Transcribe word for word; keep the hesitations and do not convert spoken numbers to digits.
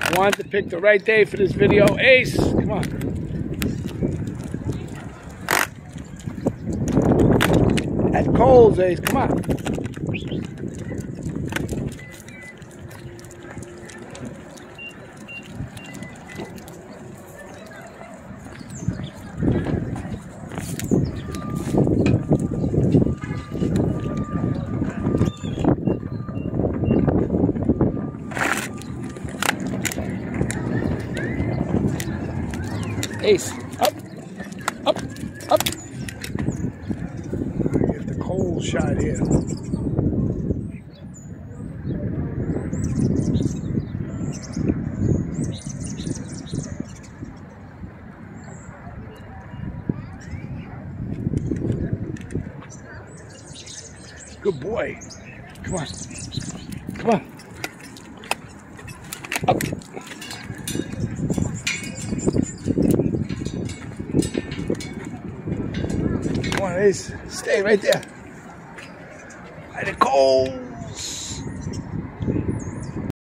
I wanted to pick the right day for this video. Ace, come on. At Kohl's, Ace, come on. Ace, up, up, up. Get the Kohl shot here. Good boy. Come on. Come on. Up. Come on, Ace. Stay right there. By the Kohl.